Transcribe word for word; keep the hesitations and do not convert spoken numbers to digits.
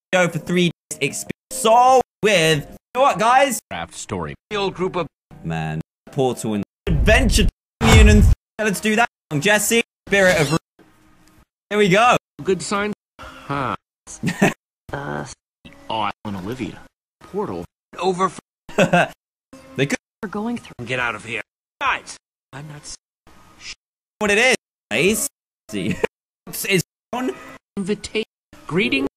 go for three days experience. So with, you know what, guys? Craft story. Real group of man portal and adventure union. Let's do that. Jesse, spirit of. Here we go. Good sign. Huh. uh. Oh, I want Olivia. Portal over. They could. We're going through. Get out of here, guys. I'm not. What it is? Nice. See, is on invitation. Greeting.